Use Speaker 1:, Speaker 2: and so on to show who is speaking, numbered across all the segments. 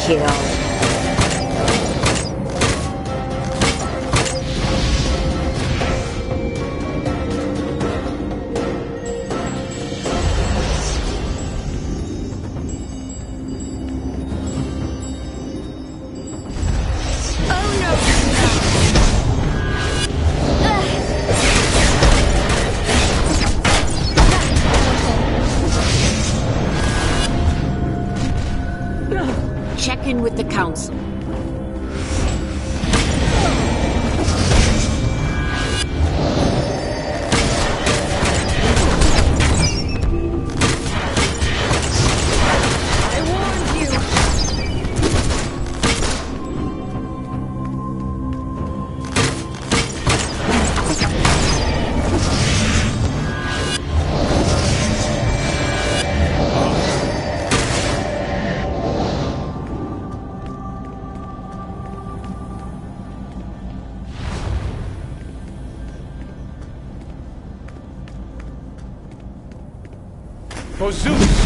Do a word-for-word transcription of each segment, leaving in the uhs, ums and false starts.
Speaker 1: kill.
Speaker 2: Check in with the council.
Speaker 3: For Zeus!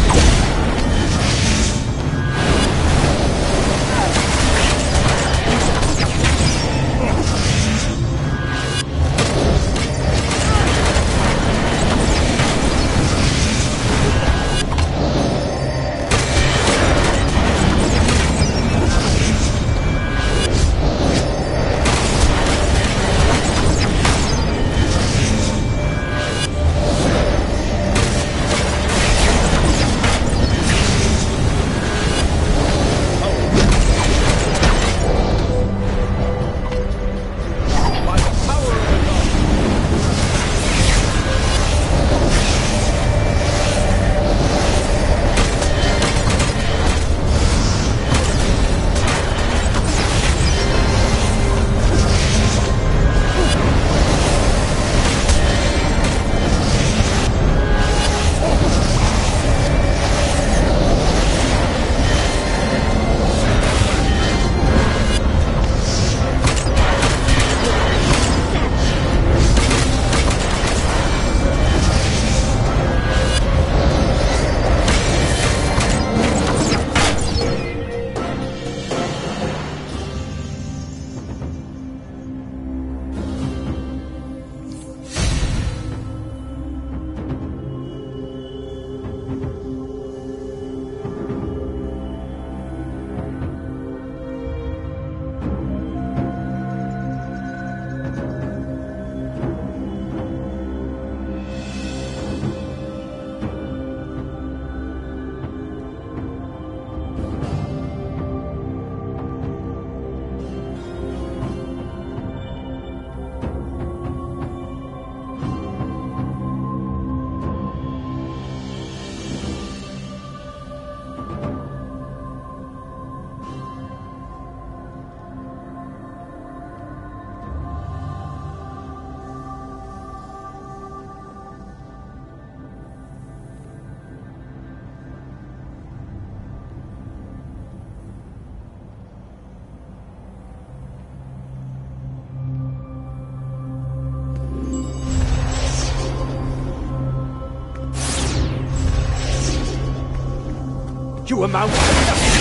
Speaker 3: You amount to nothing!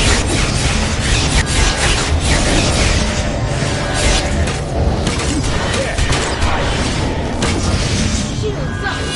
Speaker 2: Shields up!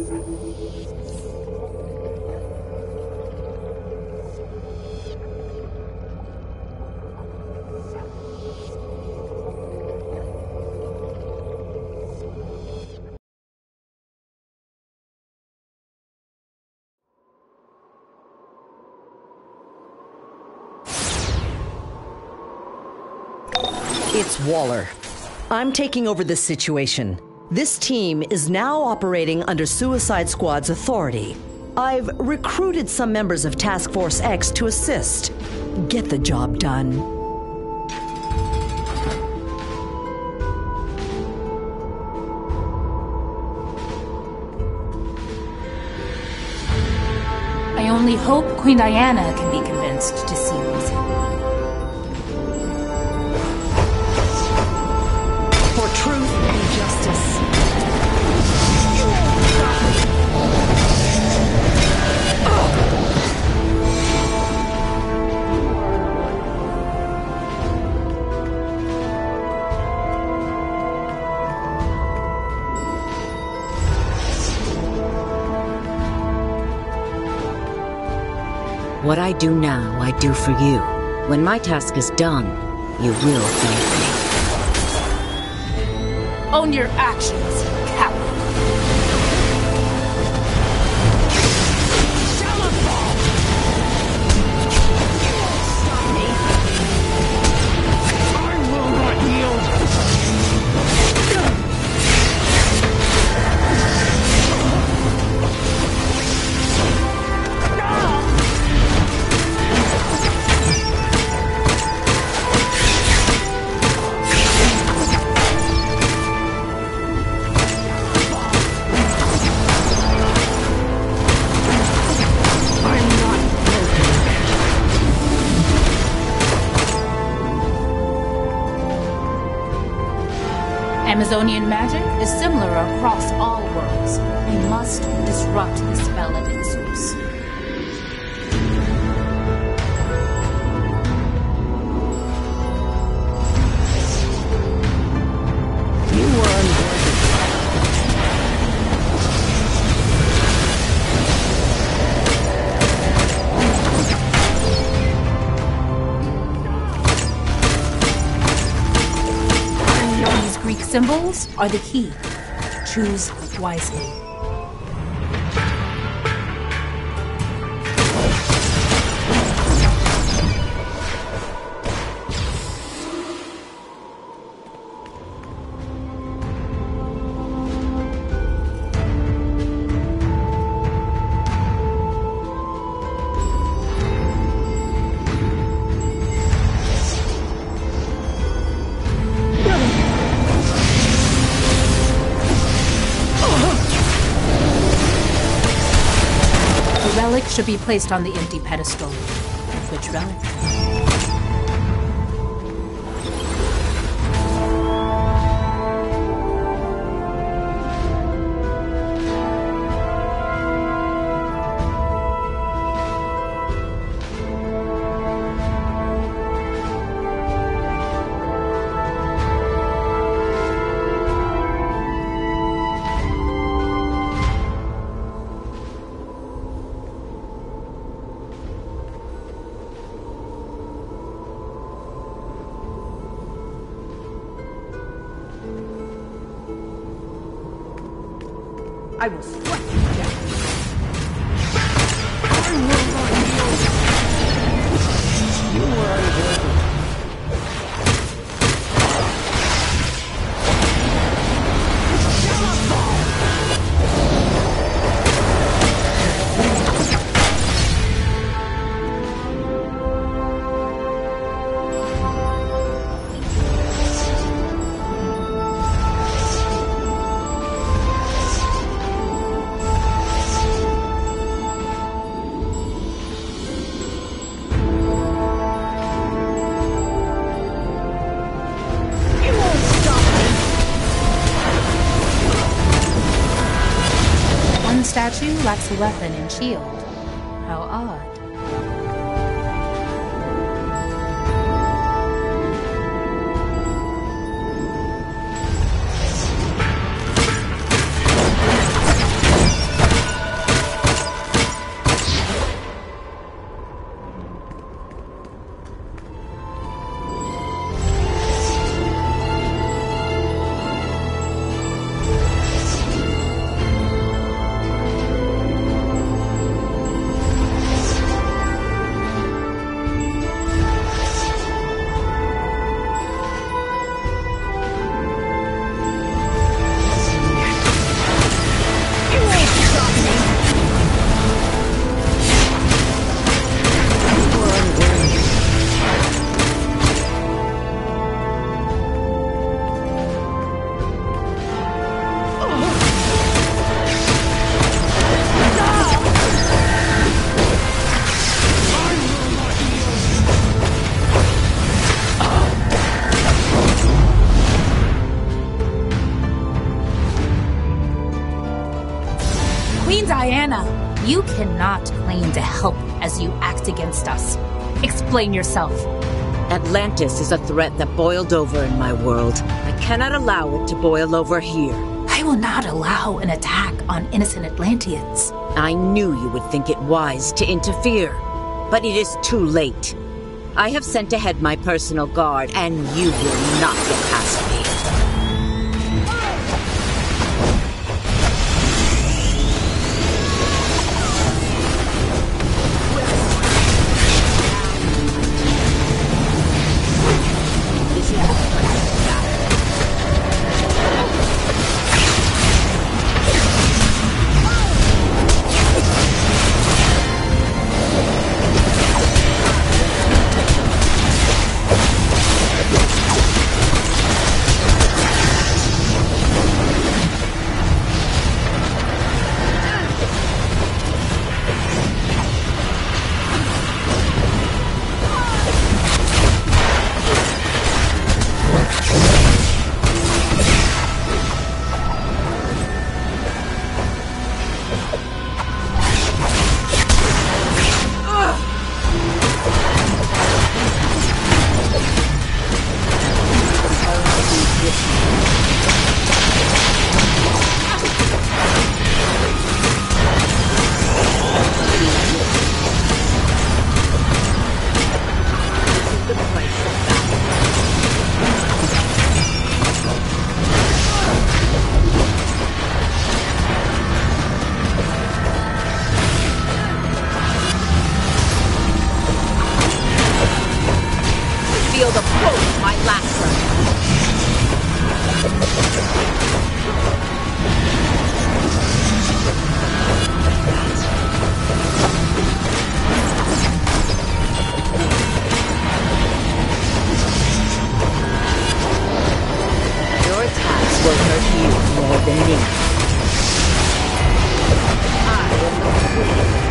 Speaker 1: It's Waller. I'm taking over this situation. This team is now operating under Suicide Squad's authority. I've recruited some members of Task Force X to assist. Get the job done.
Speaker 4: I only hope Queen Diana can be convinced to see reason.
Speaker 1: For truth and justice.
Speaker 2: What I do now, I do for you. When my task is done, you will thank me.
Speaker 4: Own your actions, Captain. Amazonian magic is similar across all worlds. We must disrupt the spell it ensues.
Speaker 1: You were unworthy.
Speaker 4: Greek symbols are the key. Choose wisely. Relic should be placed on the empty pedestal. Which relic?
Speaker 1: I will strike you down. I will not yield. You were unworthy.
Speaker 4: Statue lacks a weapon and shield. How odd. Diana, you cannot claim to help as you act against us. Explain yourself.
Speaker 2: Atlantis is a threat that boiled over in my world. I cannot allow it to boil over here.
Speaker 4: I will not allow an attack on innocent Atlanteans.
Speaker 2: I knew you would think it wise to interfere, but it is too late. I have sent ahead my personal guard, and you will not get past me. Feel the pull of my lasso. Your attacks will hurt you more than me. I am the queen.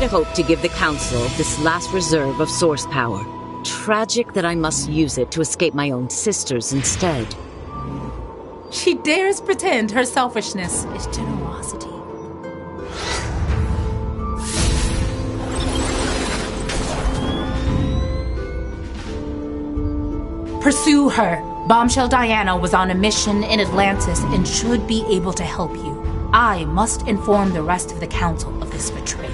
Speaker 2: hoped to give the Council this last reserve of source power. Tragic that I must use it to escape my own sisters instead.
Speaker 4: She dares pretend her selfishness is generosity. Pursue her. Bombshell Diana was on a mission in Atlantis and should be able to help you. I must inform the rest of the Council of this betrayal.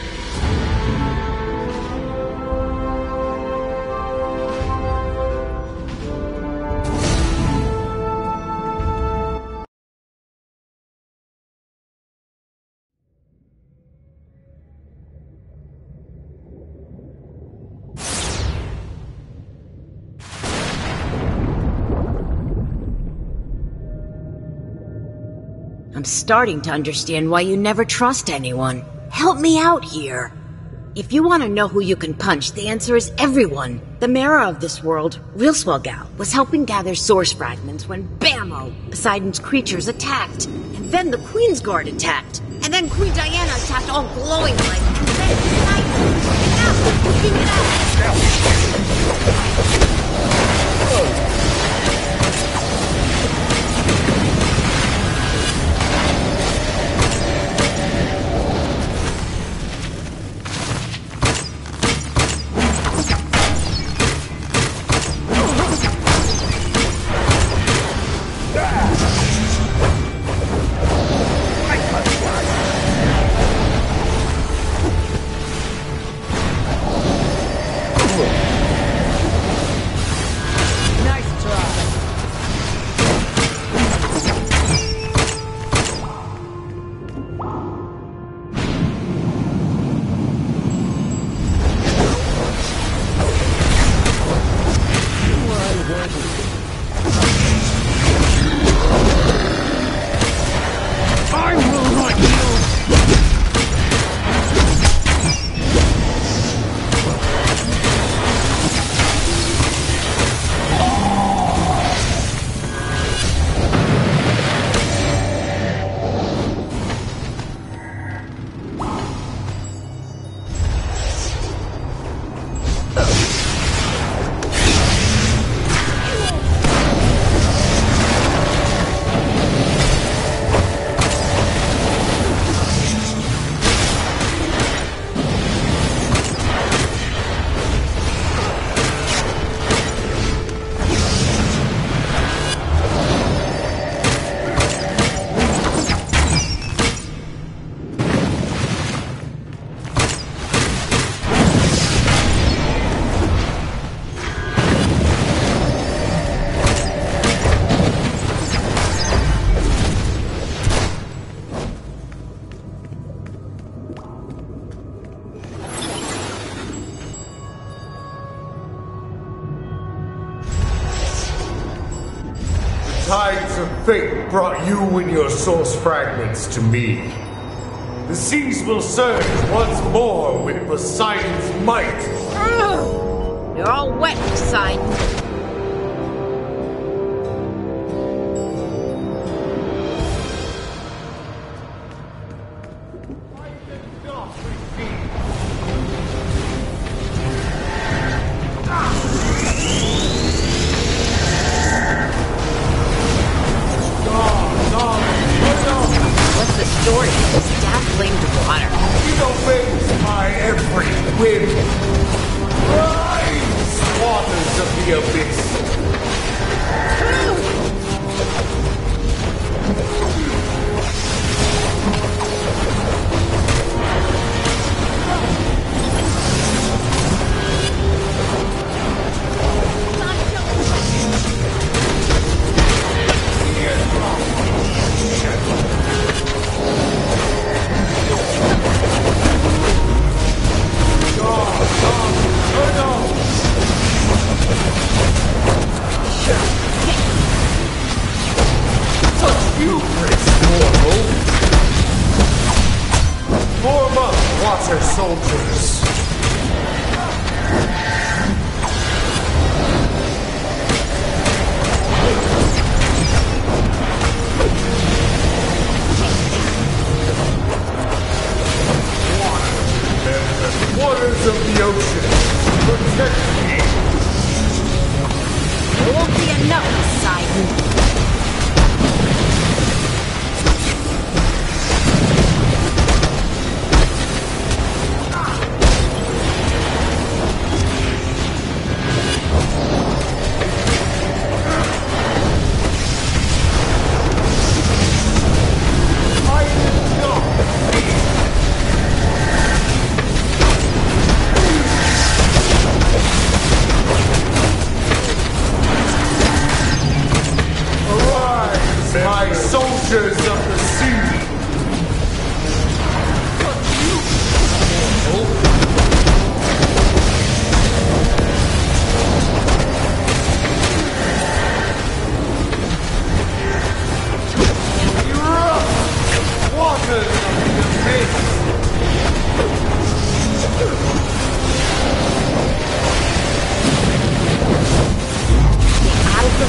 Speaker 2: I'm starting to understand why you never trust anyone. Help me out here. If you want to know who you can punch, the answer is everyone. The mayor of this world, Rilswell, was helping gather source fragments when bammo! Poseidon's creatures attacked. And then the Queen's Guard attacked. And then Queen Diana attacked all glowing light. And then Poseidon! Get out! Get out!
Speaker 5: Tides of fate brought you and your source fragments to me. The seas will surge once more with Poseidon's might.
Speaker 2: You're all wet, Poseidon.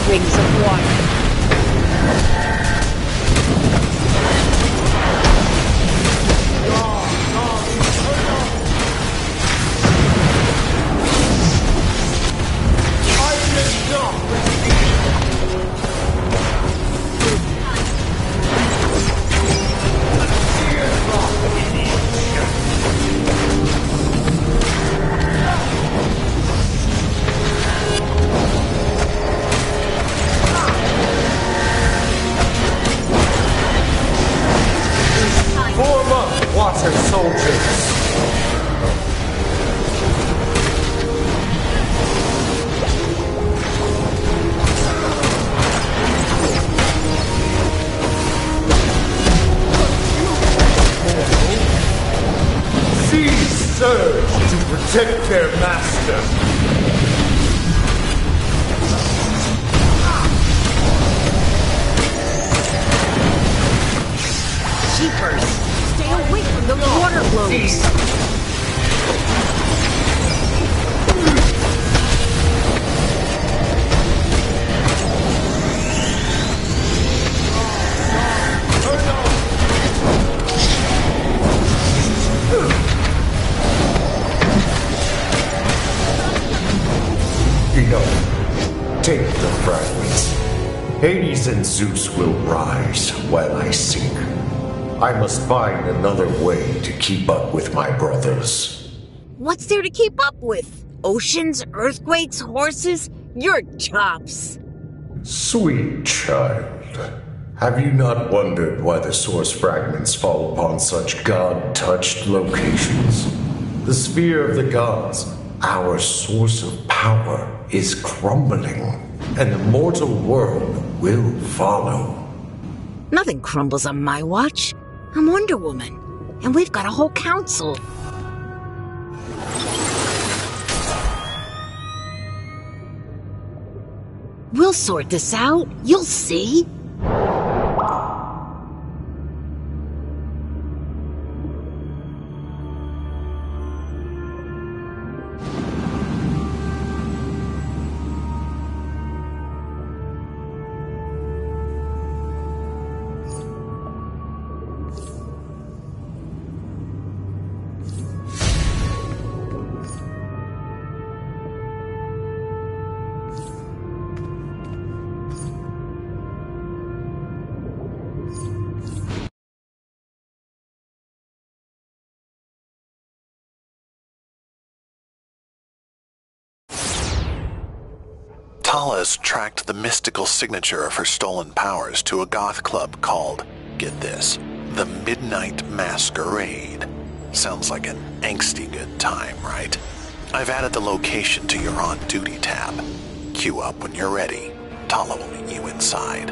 Speaker 2: rings of water.
Speaker 5: Water soldiers! Seas surge to protect their master!
Speaker 2: Jeepers! Stay away from those water globes!
Speaker 5: Enough. Take the fragments. Hades and Zeus will rise while I sink. I must find another way to keep up with my brothers.
Speaker 2: What's there to keep up with? Oceans, earthquakes, horses? You're tops.
Speaker 5: Sweet child, have you not wondered why the source fragments fall upon such god-touched locations? The sphere of the gods, our source of power, is crumbling, and the mortal world will follow.
Speaker 2: Nothing crumbles on my watch. I'm Wonder Woman, and we've got a whole council. We'll sort this out. You'll see.
Speaker 6: Tala's tracked the mystical signature of her stolen powers to a goth club called, get this, the Midnight Masquerade. Sounds like an angsty good time, right? I've added the location to your on-duty tab. Queue up when you're ready. Tala will meet you inside.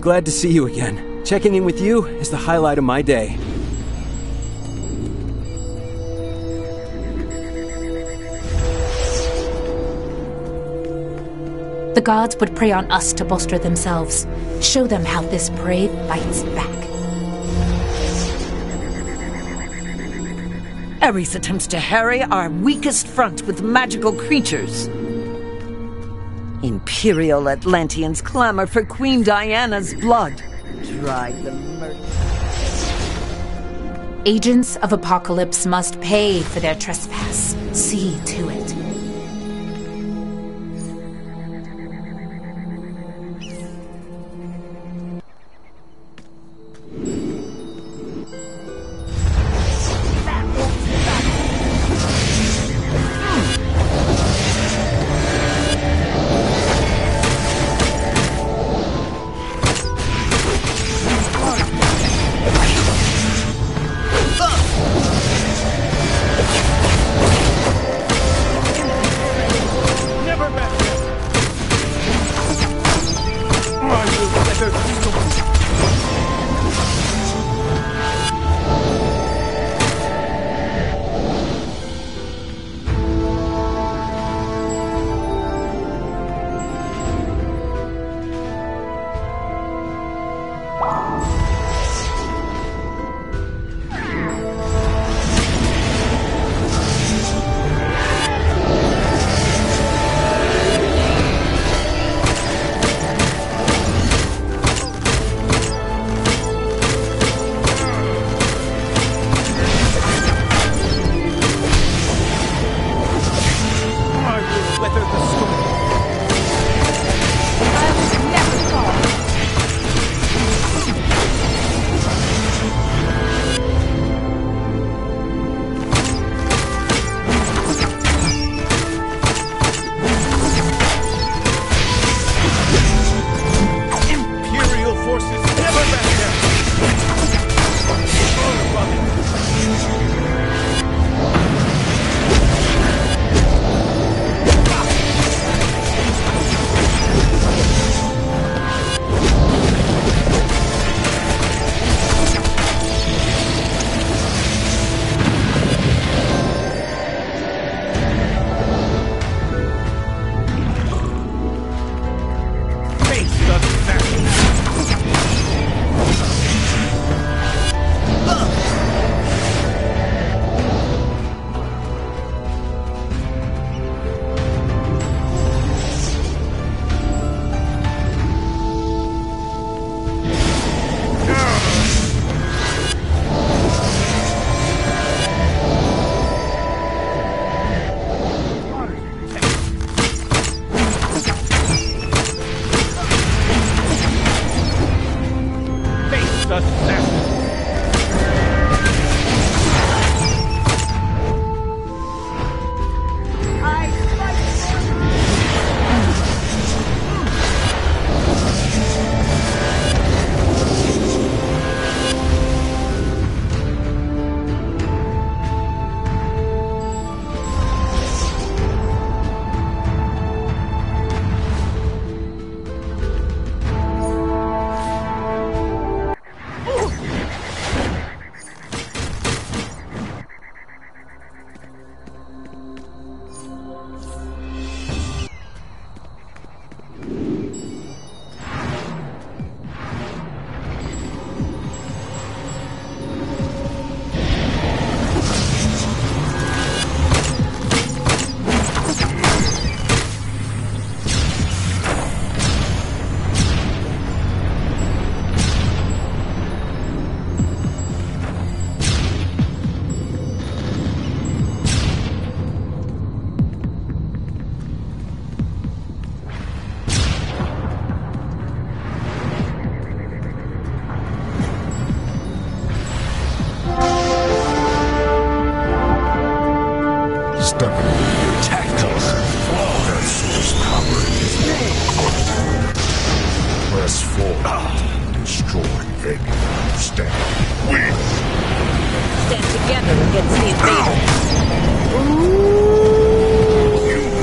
Speaker 7: Glad to see you again. Checking in with you is the highlight of my day.
Speaker 4: The gods would prey on us to bolster themselves. Show them how this prey fights back.
Speaker 8: Ares attempts to harry our weakest front with magical creatures. Imperial Atlanteans clamor for Queen Diana's blood. Drive the murder.
Speaker 4: Agents of Apocalypse must pay for their trespass. See to it.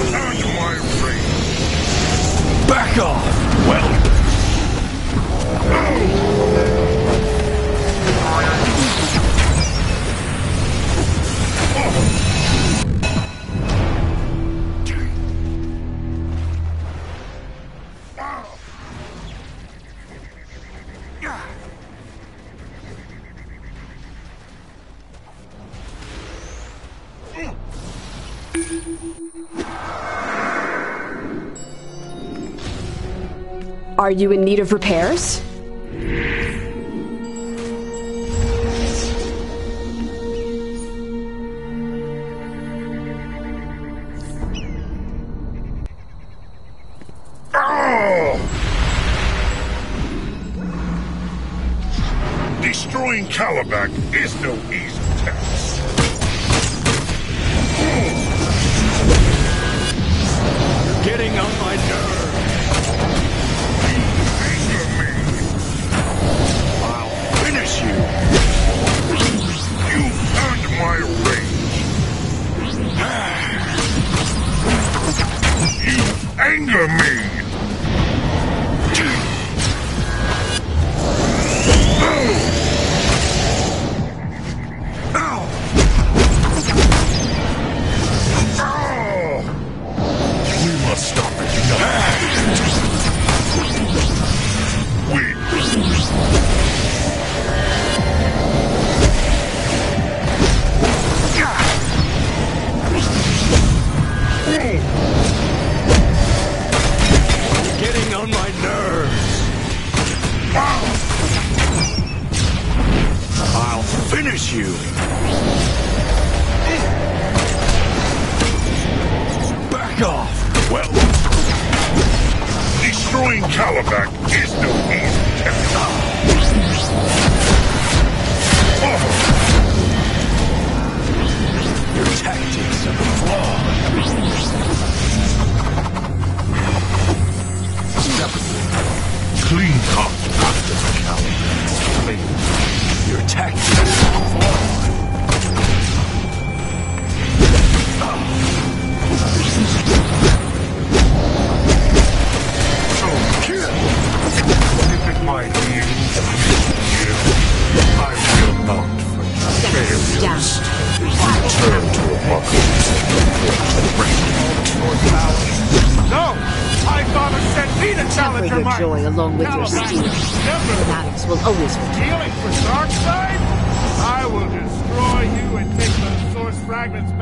Speaker 3: Back off! Well...
Speaker 9: Are you in need of repairs?
Speaker 10: Destroying Kalibak is no easy task.
Speaker 3: You're getting on my nerves.
Speaker 10: Anger me.
Speaker 3: I'll finish you.
Speaker 10: You've earned my rage. You anger me.
Speaker 3: Getting on my nerves. I'll finish you. Back off.
Speaker 10: Well, destroying Kalibak is no easy task. Oh.
Speaker 3: Your tactics are flawed.
Speaker 10: Clean cut after the Kalibak.
Speaker 3: Your tactics are flawed.
Speaker 10: If it might be you, I will not forget failures. Return to Apocalypse and
Speaker 3: No! I thought it said me to
Speaker 2: Temper
Speaker 3: challenge your
Speaker 2: your
Speaker 3: mind.
Speaker 2: joy along with your
Speaker 3: Kalibak.
Speaker 2: steel.
Speaker 3: Never.
Speaker 2: Fanatics will always return.
Speaker 3: Dealing for Darkseid? I will destroy you and take those source fragments